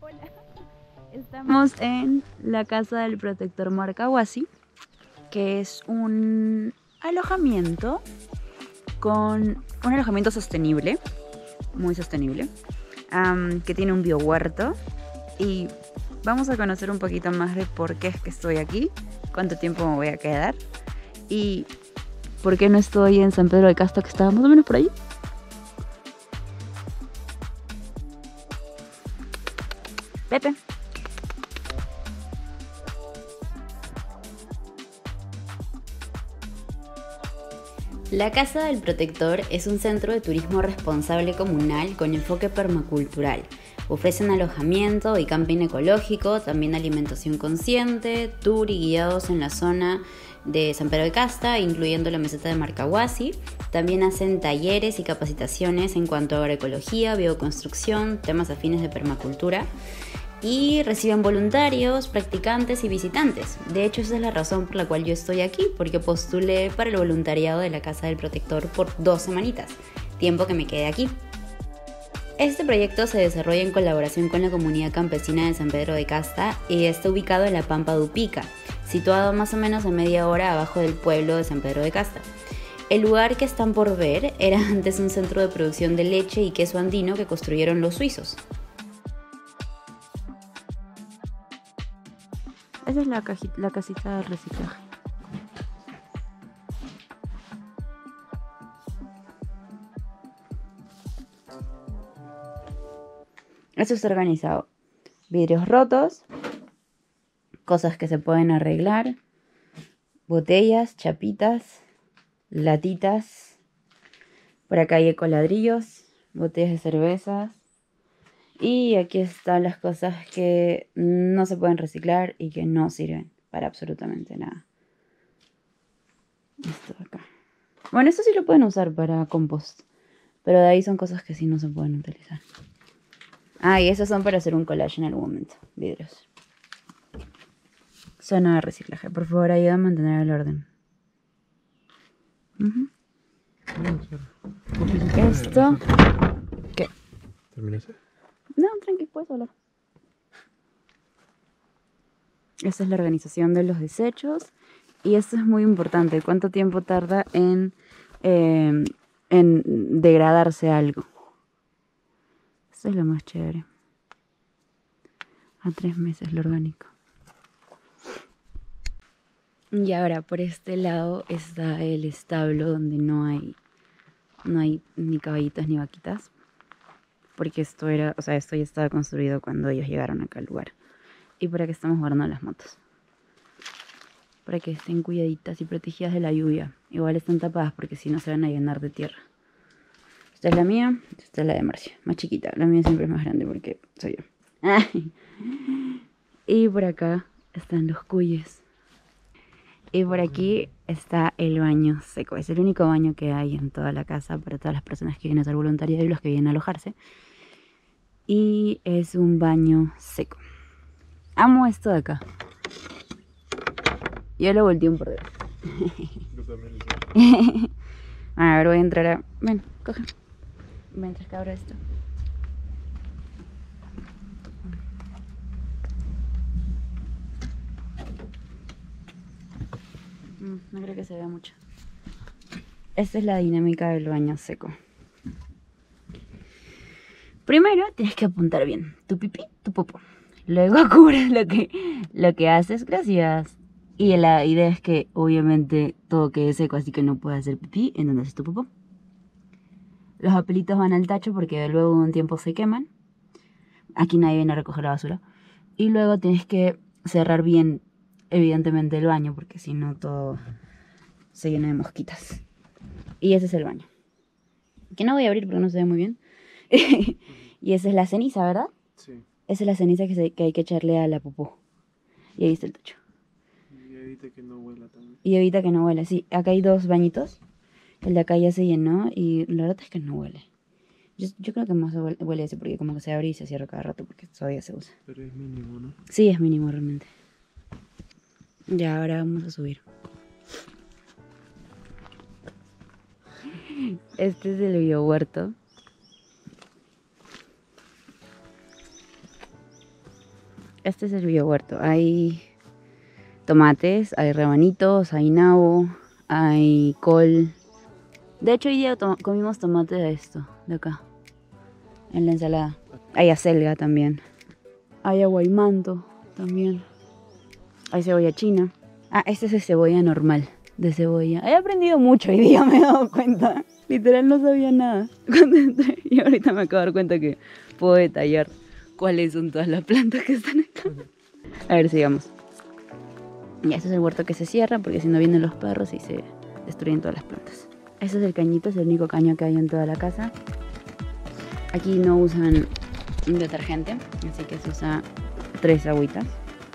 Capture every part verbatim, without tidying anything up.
Hola. Estamos en la casa del protector Marcahuasi, que es un alojamiento con un alojamiento sostenible, muy sostenible, um, que tiene un biohuerto, y vamos a conocer un poquito más de por qué es que estoy aquí, cuánto tiempo me voy a quedar y por qué no estoy en San Pedro de Casta, que estaba más o menos por ahí. Pepe. La Casa del Protector es un centro de turismo responsable comunal con enfoque permacultural. Ofrecen alojamiento y camping ecológico, también alimentación consciente, tour y guiados en la zona de San Pedro de Casta, incluyendo la meseta de Marcahuasi. También hacen talleres y capacitaciones en cuanto a agroecología, bioconstrucción, temas afines de permacultura. Y reciben voluntarios, practicantes y visitantes. De hecho, esa es la razón por la cual yo estoy aquí, porque postulé para el voluntariado de la Casa del Protector por dos semanitas, tiempo que me quedé aquí. Este proyecto se desarrolla en colaboración con la comunidad campesina de San Pedro de Casta y está ubicado en la Pampa de Upica, situado más o menos a media hora abajo del pueblo de San Pedro de Casta. El lugar que están por ver era antes un centro de producción de leche y queso andino que construyeron los suizos. Esa es la, cajita, la casita de reciclaje. Esto está organizado. Vidrios rotos, cosas que se pueden arreglar, botellas, chapitas, latitas. Por acá hay ecoladrillos, botellas de cervezas. Y aquí están las cosas que no se pueden reciclar y que no sirven para absolutamente nada. Esto de acá. Bueno, esto sí lo pueden usar para compost, pero de ahí son cosas que sí no se pueden utilizar. Ah, y esos son para hacer un collage en algún momento. Vidrios. Zona de reciclaje. Por favor, ayuda a mantener el orden. Uh-huh. Esto. ¿Qué? ¿Terminaste? No, tranqui, puedes hablar. Esta es la organización de los desechos. Y esto es muy importante. ¿Cuánto tiempo tarda en, eh, en degradarse algo? Esto es lo más chévere. A tres meses lo orgánico. Y ahora por este lado está el establo donde no hay, no hay ni caballitos ni vaquitas. Porque esto era, o sea, esto ya estaba construido cuando ellos llegaron acá al lugar. Y para que estamos guardando las motos. Para que estén cuidaditas y protegidas de la lluvia. Igual están tapadas porque si no se van a llenar de tierra. Esta es la mía, esta es la de Marcia, más chiquita. La mía siempre es más grande porque soy yo. Y por acá están los cuyes. Y por aquí está el baño seco. Es el único baño que hay en toda la casa para todas las personas que vienen a ser voluntarias y los que vienen a alojarse. Y es un baño seco. Amo esto de acá. Yo lo volteé un por debajo. Yo también. A ver, voy a entrar a... Ven, coge. Mientras que abro esto. Mm, no creo que se vea mucho. Esta es la dinámica del baño seco. Primero tienes que apuntar bien tu pipí, tu popó. Luego cubres lo que, lo que haces, gracias. Y la idea es que obviamente todo quede seco, así que no puedes hacer pipí en donde haces tu popó. Los papelitos van al tacho porque luego de un tiempo se queman. Aquí nadie viene a recoger la basura. Y luego tienes que cerrar bien, evidentemente, el baño, porque si no todo se llena de mosquitas. Y ese es el baño. Que no voy a abrir porque no se ve muy bien. Y esa es la ceniza, ¿verdad? Sí. Esa es la ceniza que, se, que hay que echarle a la popó. Y ahí está el tacho. Y evita que no huela también. Y evita que no huela. Sí, acá hay dos bañitos. El de acá ya se llenó y la verdad es que no huele. Yo, yo creo que más huele, huele ese porque como que se abre y se cierra cada rato porque todavía se usa. Pero es mínimo, ¿no? Sí, es mínimo realmente. Ya, ahora vamos a subir. Este es el biohuerto. Este es el biohuerto. Hay tomates, hay rabanitos, hay nabo, hay col. De hecho, hoy día to comimos tomate de esto, de acá, en la ensalada. Hay acelga también. Hay aguaymanto también. Hay cebolla china. Ah, este es de cebolla normal, de cebolla. He aprendido mucho hoy día, me he dado cuenta. Literal no sabía nada cuando entré. Y ahorita me acabo de dar cuenta que puedo detallar cuáles son todas las plantas que están acá. A ver, sigamos. Y este es el huerto que se cierra porque si no vienen los perros y se destruyen todas las plantas. Este es el cañito, es el único caño que hay en toda la casa. Aquí no usan detergente, así que se usa tres agüitas.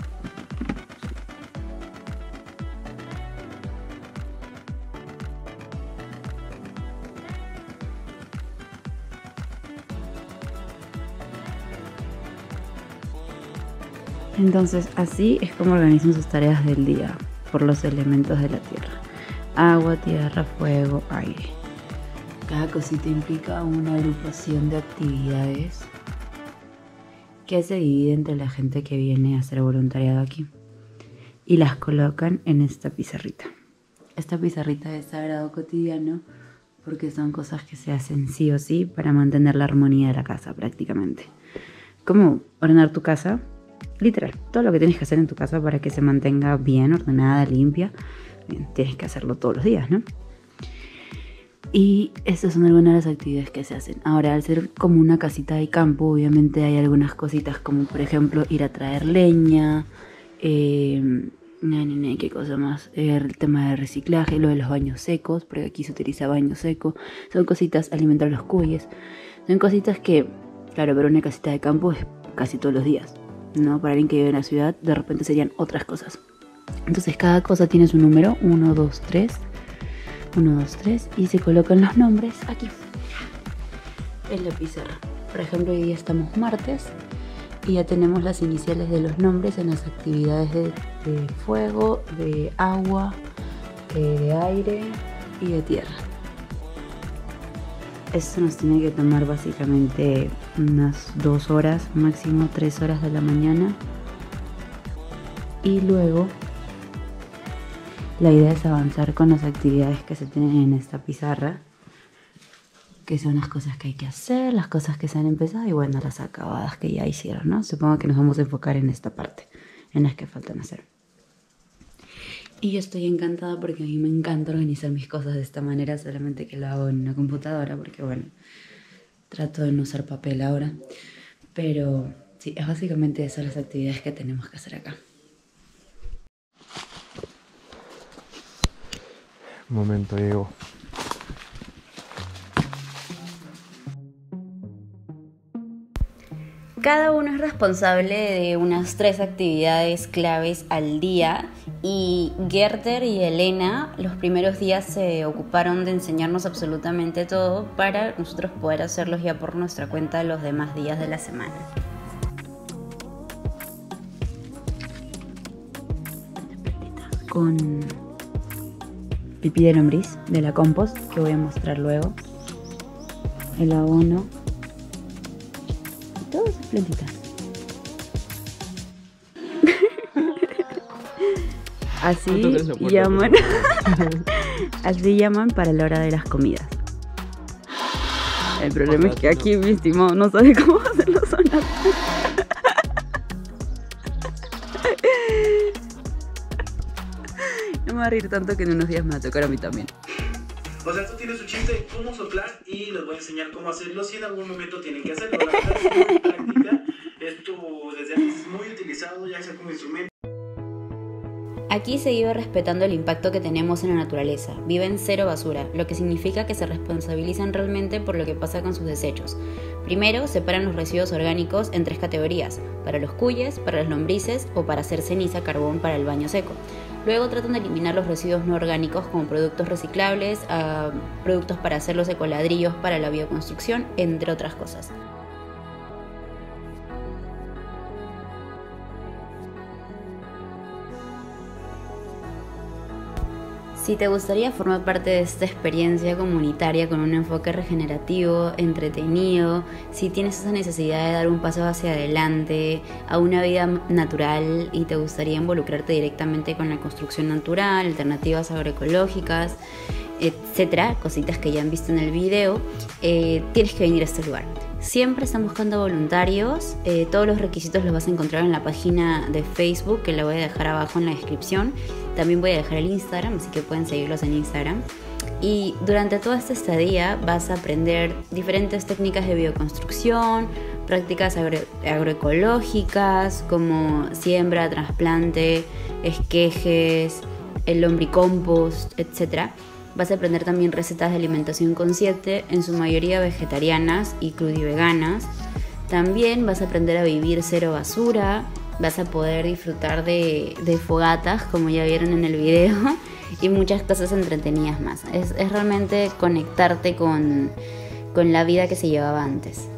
Entonces así es como organizan sus tareas del día por los elementos de la tierra: agua, tierra, fuego, aire. Cada cosita implica una agrupación de actividades que se divide entre la gente que viene a hacer voluntariado aquí y las colocan en esta pizarrita. Esta pizarrita es sagrado cotidiano porque son cosas que se hacen sí o sí para mantener la armonía de la casa prácticamente. Como ordenar tu casa. Literal, todo lo que tienes que hacer en tu casa para que se mantenga bien, ordenada, limpia, bien, tienes que hacerlo todos los días, ¿no? Y estas son algunas de las actividades que se hacen. Ahora, al ser como una casita de campo, obviamente hay algunas cositas como, por ejemplo, ir a traer leña, eh, ¿qué cosa más? El tema de reciclaje, lo de los baños secos, porque aquí se utiliza baño seco. Son cositas, alimentar los cuyes. Son cositas que, claro, pero una casita de campo es casi todos los días, ¿no? Para alguien que vive en la ciudad, de repente serían otras cosas. Entonces cada cosa tiene su número, uno, dos, tres, uno, dos, tres, y se colocan los nombres aquí, en la pizarra. Por ejemplo, hoy día estamos martes, y ya tenemos las iniciales de los nombres en las actividades de, de fuego, de agua, eh, de aire y de tierra. Esto nos tiene que tomar básicamente unas dos horas, máximo tres horas de la mañana. Y luego la idea es avanzar con las actividades que se tienen en esta pizarra, que son las cosas que hay que hacer, las cosas que se han empezado y bueno, las acabadas que ya hicieron, ¿no? Supongo que nos vamos a enfocar en esta parte, en las que faltan hacer. Y yo estoy encantada porque a mí me encanta organizar mis cosas de esta manera, solamente que lo hago en una computadora porque, bueno, trato de no usar papel ahora. Pero sí, es básicamente esas las actividades que tenemos que hacer acá. Un momento, Diego. Cada uno es responsable de unas tres actividades claves al día y Gerter y Elena los primeros días se ocuparon de enseñarnos absolutamente todo para nosotros poder hacerlos ya por nuestra cuenta los demás días de la semana. Con pipí de lombriz de la compost que voy a mostrar luego, el abono y todas esas plantitas. Así llaman así llaman para la hora de las comidas. El problema es que aquí mi estimado no sabe cómo hacerlo sonar. No me va a reír tanto que en unos días me va a tocar a mí también. O sea, tú tienes un chiste de cómo soplar y les voy a enseñar cómo hacerlo si en algún momento tienen que hacerlo. La verdad es muy práctica. Esto desde antes es muy utilizado, ya sea como instrumento. Aquí se vive respetando el impacto que tenemos en la naturaleza. Viven cero basura, lo que significa que se responsabilizan realmente por lo que pasa con sus desechos. Primero, separan los residuos orgánicos en tres categorías: para los cuyes, para las lombrices o para hacer ceniza carbón para el baño seco. Luego tratan de eliminar los residuos no orgánicos como productos reciclables, uh, productos para hacer los ecoladrillos para la bioconstrucción, entre otras cosas. Si te gustaría formar parte de esta experiencia comunitaria con un enfoque regenerativo, entretenido, si tienes esa necesidad de dar un paso hacia adelante a una vida natural y te gustaría involucrarte directamente con la construcción natural, alternativas agroecológicas, etcétera, cositas que ya han visto en el video, eh, tienes que venir a este lugar. Siempre están buscando voluntarios, eh, todos los requisitos los vas a encontrar en la página de Facebook, que la voy a dejar abajo en la descripción. También voy a dejar el Instagram, así que pueden seguirlos en Instagram. Y durante toda esta estadía vas a aprender diferentes técnicas de bioconstrucción, prácticas agro agroecológicas como siembra, trasplante, esquejes, el lombricompost, etcétera. Vas a aprender también recetas de alimentación consciente, en su mayoría vegetarianas y crudiveganas. También vas a aprender a vivir cero basura, vas a poder disfrutar de, de fogatas, como ya vieron en el video, y muchas cosas entretenidas más. Es, es realmente conectarte con, con la vida que se llevaba antes.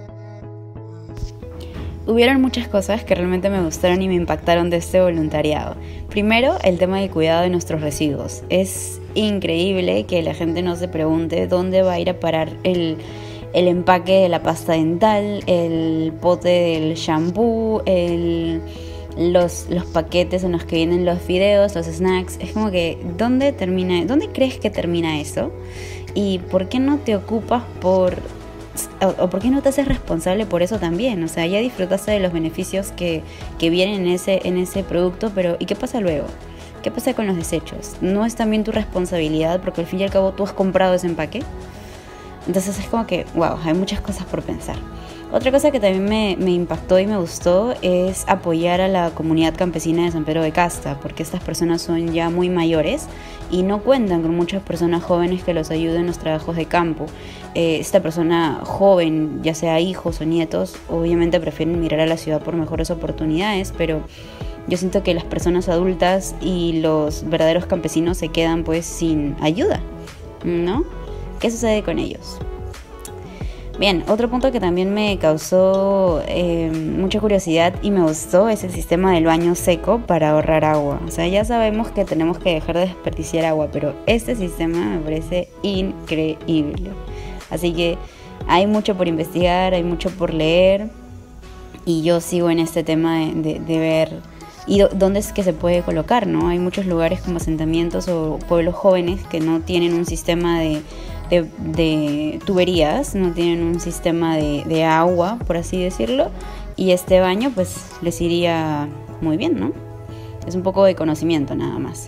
Hubieron muchas cosas que realmente me gustaron y me impactaron de este voluntariado. Primero, el tema del cuidado de nuestros residuos. Es increíble que la gente no se pregunte dónde va a ir a parar el, el empaque de la pasta dental, el pote del shampoo, el, los, los paquetes en los que vienen los fideos, los snacks. Es como que, ¿dónde termina, dónde crees que termina eso? ¿Y por qué no te ocupas por... o, o por qué no te haces responsable por eso también? O sea, ya disfrutaste de los beneficios que, que vienen en ese, en ese producto, pero ¿y qué pasa luego? ¿Qué pasa con los desechos? ¿No es también tu responsabilidad porque al fin y al cabo tú has comprado ese empaque? Entonces es como que, wow, hay muchas cosas por pensar. Otra cosa que también me, me impactó y me gustó es apoyar a la comunidad campesina de San Pedro de Casta, porque estas personas son ya muy mayores y no cuentan con muchas personas jóvenes que los ayuden en los trabajos de campo. Eh, esta persona joven, ya sea hijos o nietos, obviamente prefieren mirar a la ciudad por mejores oportunidades, pero yo siento que las personas adultas y los verdaderos campesinos se quedan pues sin ayuda, ¿no? ¿Qué sucede con ellos? Bien, otro punto que también me causó eh, mucha curiosidad y me gustó es el sistema del baño seco para ahorrar agua. O sea, ya sabemos que tenemos que dejar de desperdiciar agua, pero este sistema me parece increíble. Así que hay mucho por investigar, hay mucho por leer y yo sigo en este tema de, de, de ver y do, dónde es que se puede colocar, ¿no? Hay muchos lugares como asentamientos o pueblos jóvenes que no tienen un sistema de De, de tuberías, no tienen un sistema de, de agua, por así decirlo, y este baño pues les iría muy bien, ¿no? Es un poco de conocimiento nada más.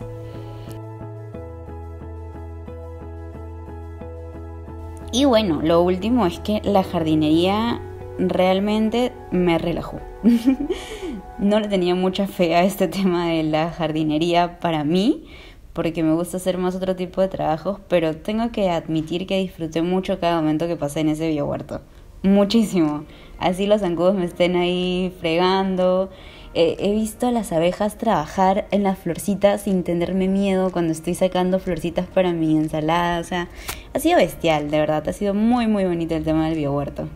Y bueno, lo último es que la jardinería realmente me relajó. No le tenía mucha fe a este tema de la jardinería para mí, porque me gusta hacer más otro tipo de trabajos, pero tengo que admitir que disfruté mucho cada momento que pasé en ese biohuerto. Muchísimo. Así los zancudos me estén ahí fregando. Eh, he visto a las abejas trabajar en las florcitas sin tenerme miedo cuando estoy sacando florcitas para mi ensalada. O sea, ha sido bestial, de verdad. Ha sido muy, muy bonito el tema del biohuerto.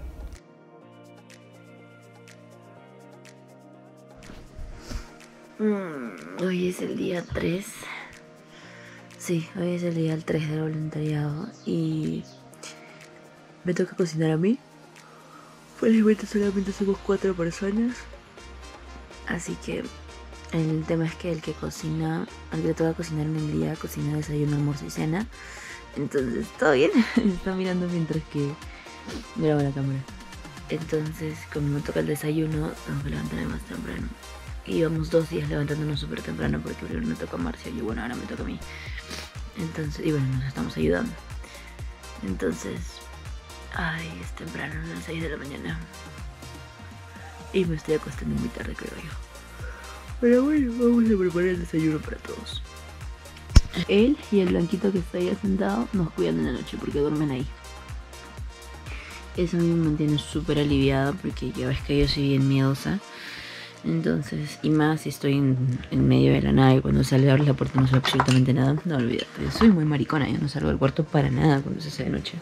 Mm, hoy es el día tres. Sí, hoy es el día tres del voluntariado y me toca cocinar a mí. Felizmente solamente somos cuatro personas, así que el tema es que el que cocina, el que toca cocinar en el día, cocina desayuno, almuerzo y cena. Entonces, todo bien. Está mirando mientras que grabo la cámara. Entonces, como me toca el desayuno, tengo que levantarme más temprano. Y llevamos dos días levantándonos súper temprano porque primero me toca a Marcia y bueno, ahora me toca a mí. Entonces, y bueno, nos estamos ayudando. Entonces, ay, es temprano, a las seis de la mañana. Y me estoy acostando muy tarde, creo yo. Pero bueno, vamos a preparar el desayuno para todos. Él y el blanquito que está ahí sentado nos cuidan en la noche porque duermen ahí. Eso a mí me mantiene súper aliviada porque ya ves que yo soy bien miedosa. Entonces, y más si estoy en, en medio de la nada y cuando sale a abrir la puerta no sé absolutamente nada. No, olvídate, yo soy muy maricona, yo no salgo del cuarto para nada cuando se hace de noche.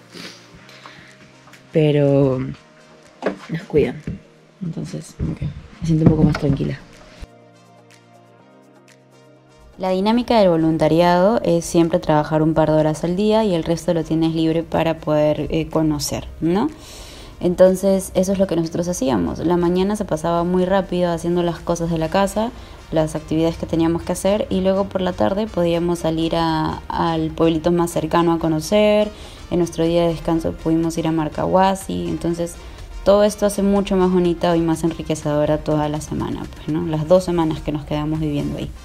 Pero nos cuidan. Entonces, okay, me siento un poco más tranquila. La dinámica del voluntariado es siempre trabajar un par de horas al día y el resto lo tienes libre para poder eh, conocer, ¿no? Entonces eso es lo que nosotros hacíamos. La mañana se pasaba muy rápido haciendo las cosas de la casa, las actividades que teníamos que hacer, y luego por la tarde podíamos salir a, al pueblito más cercano a conocer. En nuestro día de descanso pudimos ir a Marcahuasi. Entonces todo esto hace mucho más bonita y más enriquecedora toda la semana, pues, ¿no? Las dos semanas que nos quedamos viviendo ahí.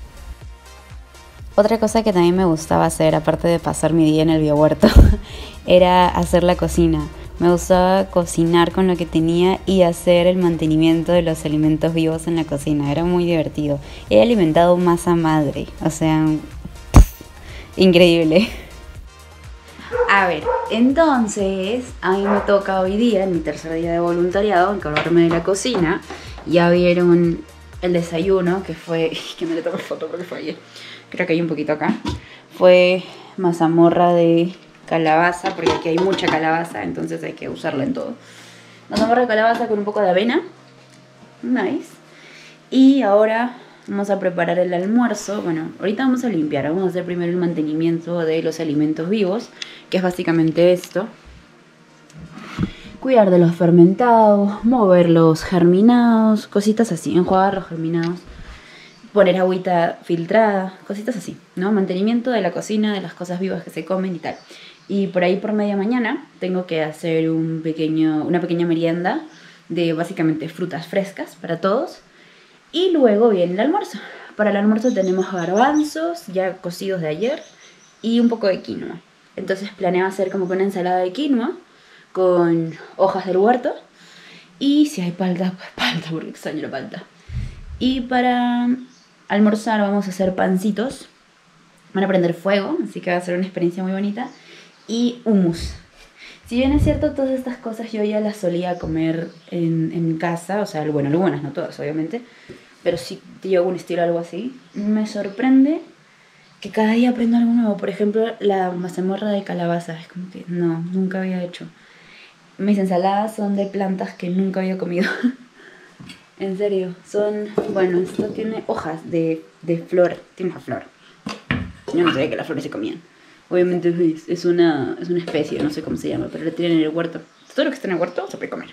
Otra cosa que también me gustaba hacer, aparte de pasar mi día en el biohuerto, era hacer la cocina. Me gustaba cocinar con lo que tenía y hacer el mantenimiento de los alimentos vivos en la cocina. Era muy divertido. He alimentado masa madre, o sea, pff, increíble. A ver, entonces a mí me toca hoy día, en mi tercer día de voluntariado, encargarme de la cocina. Ya vieron el desayuno, que fue... que no le tomo foto porque fue ayer. Creo que hay un poquito acá. Fue mazamorra de calabaza, porque aquí hay mucha calabaza, entonces hay que usarla en todo. Mazamorra de calabaza con un poco de avena. Nice. Y ahora vamos a preparar el almuerzo. Bueno, ahorita vamos a limpiar. Vamos a hacer primero el mantenimiento de los alimentos vivos, que es básicamente esto. Cuidar de los fermentados, mover los germinados, cositas así, enjuagar los germinados, poner agüita filtrada, cositas así, ¿no? Mantenimiento de la cocina, de las cosas vivas que se comen y tal. Y por ahí por media mañana tengo que hacer un pequeño, una pequeña merienda de básicamente frutas frescas para todos. Y luego viene el almuerzo. Para el almuerzo tenemos garbanzos ya cocidos de ayer y un poco de quinoa. Entonces planeo hacer como que una ensalada de quinoa con hojas del huerto. Y si hay palta, pues palta, porque extraño la palta. Y para almorzar vamos a hacer pancitos. Van a prender fuego, así que va a ser una experiencia muy bonita. Y hummus. Si bien es cierto, todas estas cosas yo ya las solía comer en, en casa. O sea, bueno, algunas, no todas, obviamente. Pero sí llevo un estilo algo así. Me sorprende que cada día aprendo algo nuevo. Por ejemplo, la mazamorra de calabaza. Es como que no, nunca había hecho. Mis ensaladas son de plantas que nunca había comido. En serio, son... Bueno, esto tiene hojas de, de flor. Tiene una flor. Yo no sabía que las flores se comían. Obviamente es, es, una, es una especie, no sé cómo se llama, pero la tienen en el huerto. Todo lo que está en el huerto se puede comer.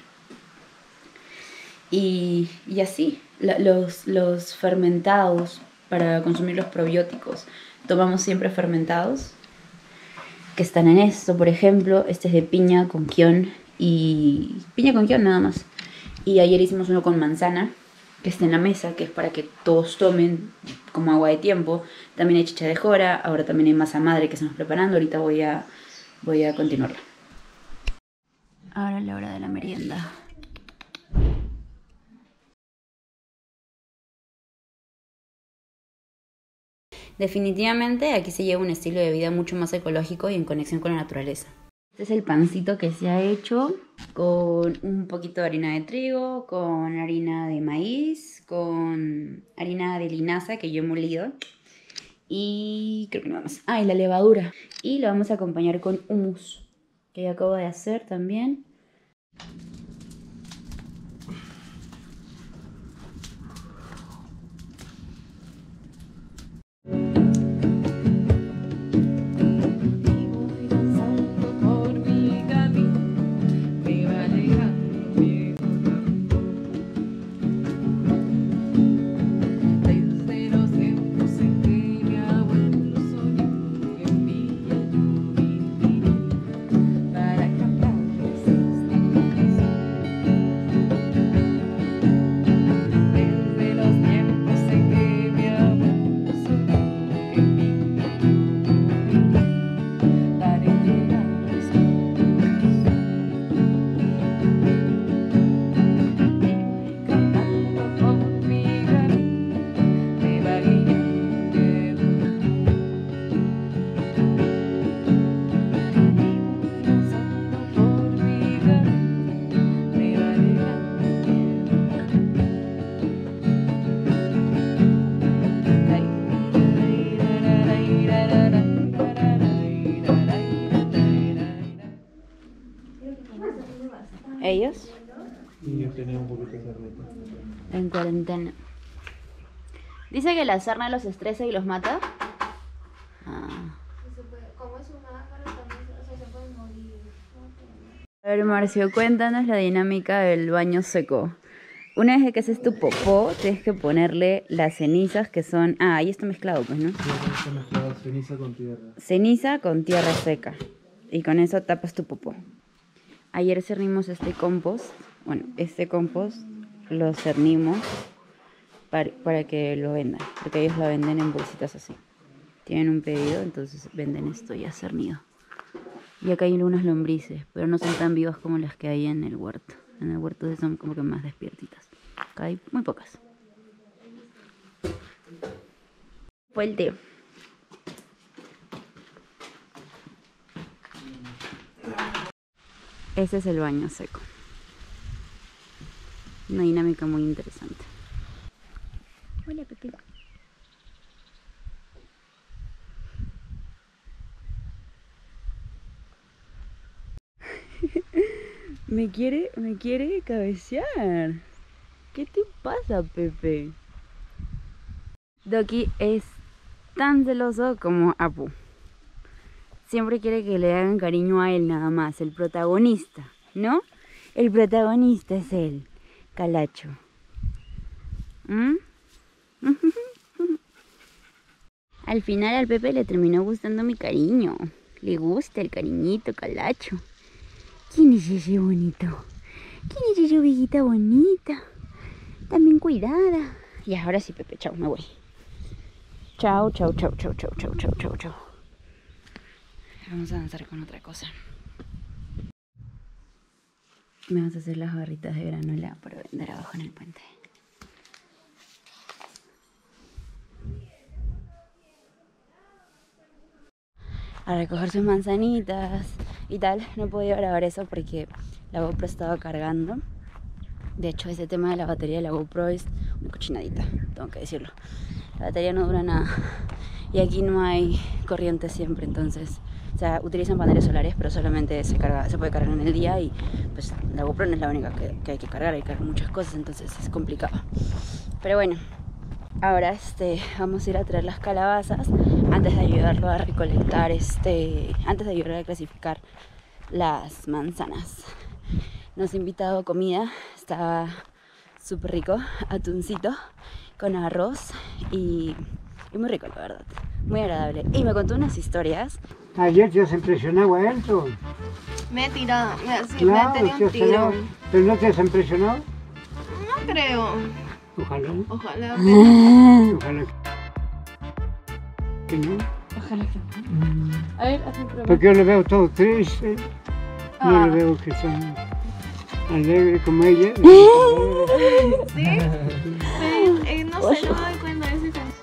Y, y así, la, los, los fermentados para consumir los probióticos. Tomamos siempre fermentados que están en esto, por ejemplo. Este es de piña con kion y... Piña con kion nada más. Y ayer hicimos uno con manzana, que está en la mesa, que es para que todos tomen como agua de tiempo. También hay chicha de jora, ahora también hay masa madre que estamos preparando. Ahorita voy a, voy a continuarla. Ahora es la hora de la merienda. Definitivamente aquí se lleva un estilo de vida mucho más ecológico y en conexión con la naturaleza. Este es el pancito que se ha hecho con un poquito de harina de trigo, con harina de maíz, con harina de linaza que yo he molido y creo que nada más. Ah, y la levadura. Y lo vamos a acompañar con hummus que ya acabo de hacer también. Ellos Y yo tenía un poquito de cernita. en cuarentena. Dice que la sarna los estresa y los mata. Ah. Como es un ácaro, también o sea, se pueden morir. A ver, Marcio, cuéntanos la dinámica del baño seco. Una vez que haces tu popó, tienes que ponerle las cenizas que son... Ah, ahí está mezclado, pues, ¿no? Sí, está mezclado ceniza con tierra. Ceniza con tierra seca. Y con eso tapas tu popó. Ayer cernimos este compost. Bueno, este compost lo cernimos para, para que lo vendan. Porque ellos lo venden en bolsitas así. Tienen un pedido, entonces venden esto ya cernido. Y acá hay unas lombrices, pero no son tan vivas como las que hay en el huerto. En el huerto son como que más despiertitas. Acá hay muy pocas. Fue el té. Ese es el baño seco. Una dinámica muy interesante. Hola, Pepe. Me quiere, me quiere cabecear. ¿Qué te pasa, Pepe? Doki es tan celoso como Apu. Siempre quiere que le hagan cariño a él nada más, el protagonista, ¿no? El protagonista es él, Calacho. ¿Mm? Al final al Pepe le terminó gustando mi cariño. Le gusta el cariñito, Calacho. ¿Quién es ese bonito? ¿Quién es esa ovejita bonita? También cuidada. Y ahora sí, Pepe, chao, me voy. Chao, chao, chao, chao, chao, chao, chao, chao, chao. Vamos a avanzar con otra cosa. Me vas a hacer las barritas de granola para vender abajo en el puente. A recoger sus manzanitas y tal. No podía grabar eso porque la GoPro estaba cargando. De hecho, ese tema de la batería de la GoPro es una cochinadita, tengo que decirlo. La batería no dura nada y aquí no hay corriente siempre, entonces, o sea, utilizan paneles solares, pero solamente se carga, se puede cargar en el día y pues la GoPro no es la única que, que hay que cargar, hay que cargar muchas cosas, entonces es complicado. Pero bueno, ahora este, vamos a ir a traer las calabazas antes de ayudarlo a recolectar, este, antes de ayudarlo a clasificar las manzanas. Nos ha invitado a comida, estaba súper rico, atuncito con arroz y, y muy rico, la verdad, muy agradable. Y me contó unas historias. Ayer te has impresionado a él, tú. Me he tirado, me, sí, Claro, me he tenido te un has tirado. tirón. ¿Pero no te has impresionado? No creo. Ojalá, Ojalá. ojalá que no. Ojalá que no. A ver, haz un prueba. Porque yo le veo todo triste, Ah. no le veo que sea alegre como ella. ¿Sí? Sí, eh, no sé, no me doy cuenta de ese caso.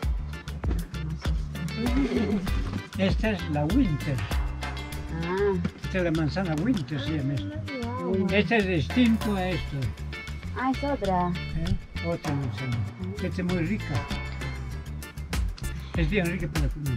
Esta es la Winter, Ah, esta es la manzana Winter, se llama esta. Esta es distinto a esto, ah, es otra. ¿eh? Otra manzana. Esta es muy rica. Es bien rica para comer.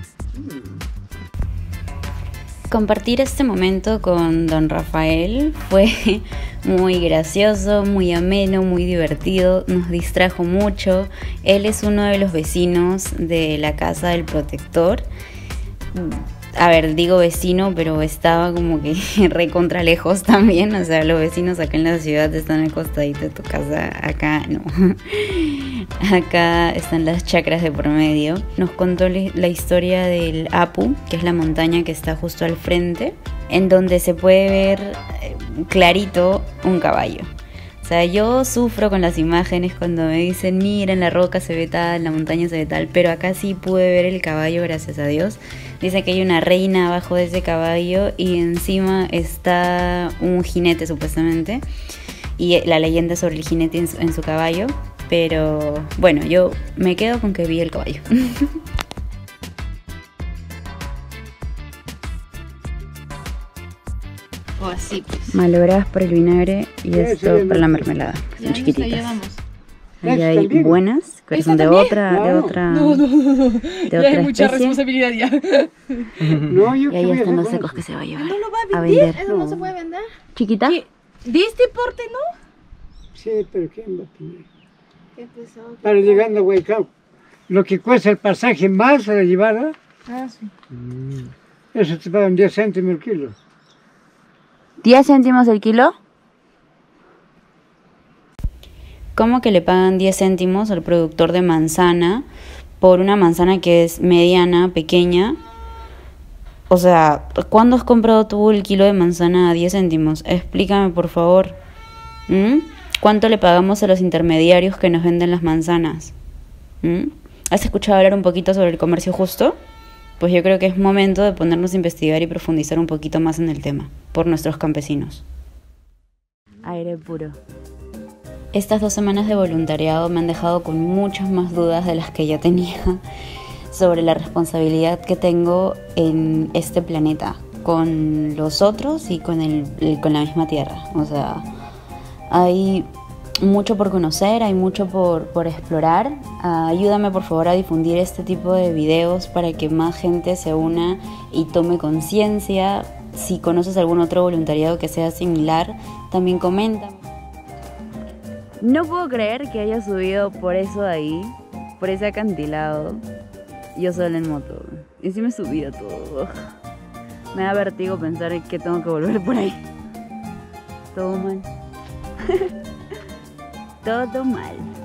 Compartir este momento con don Rafael fue muy gracioso, muy ameno, muy divertido, nos distrajo mucho. Él es uno de los vecinos de la casa del protector. A ver, digo vecino, pero estaba como que recontra lejos también. O sea, los vecinos acá en la ciudad están al costadito de tu casa, acá no. Acá están las chacras de por medio. Nos contó la historia del Apu, que es la montaña que está justo al frente, en donde se puede ver clarito un caballo. O sea, yo sufro con las imágenes cuando me dicen, mira, en la roca se ve tal, en la montaña se ve tal, pero acá sí pude ver el caballo, gracias a Dios. Dice que hay una reina abajo de ese caballo y encima está un jinete supuestamente. Y la leyenda sobre el jinete en su, en su caballo. Pero bueno, yo me quedo con que vi el caballo. O así, pues. Malogradas por el vinagre y esto por la mermelada. Ya Son nos chiquititas. ayudamos. Ahí hay buenas, que son de otra, de otra, No, no, no, no. de Ya otra hay mucha especie. responsabilidad ya. No, yo Y ahí qué voy a están los hacer secos con que se va a llevar ¿No lo va a a vender? vender. ¿Eso no se puede vender? ¿Chiquita? ¿Qué? ¿De este porte no? eso? Sí, pero ¿quién va a tener? Qué pesado. Para llegando a Huaycao, lo que cuesta el pasaje más a la llevada, Ah, sí. eso te pagan diez céntimos el kilo. ¿diez céntimos el kilo? ¿Cómo que le pagan diez céntimos al productor de manzana por una manzana que es mediana, pequeña? O sea, ¿cuándo has comprado tú el kilo de manzana a diez céntimos? Explícame, por favor. ¿Mm? ¿Cuánto le pagamos a los intermediarios que nos venden las manzanas? ¿Mm? ¿Has escuchado hablar un poquito sobre el comercio justo? Pues yo creo que es momento de ponernos a investigar y profundizar un poquito más en el tema, por nuestros campesinos. Aire puro. Estas dos semanas de voluntariado me han dejado con muchas más dudas de las que ya tenía sobre la responsabilidad que tengo en este planeta, con los otros y con, el, con la misma Tierra. O sea, hay mucho por conocer, hay mucho por, por explorar. Uh, ayúdame por favor a difundir este tipo de videos para que más gente se una y tome conciencia. Si conoces algún otro voluntariado que sea similar, también comenta. No puedo creer que haya subido por eso de ahí, por ese acantilado, yo sola en moto. Y sí me subí a todo. Me da vértigo pensar que tengo que volver por ahí. Todo mal. Todo mal.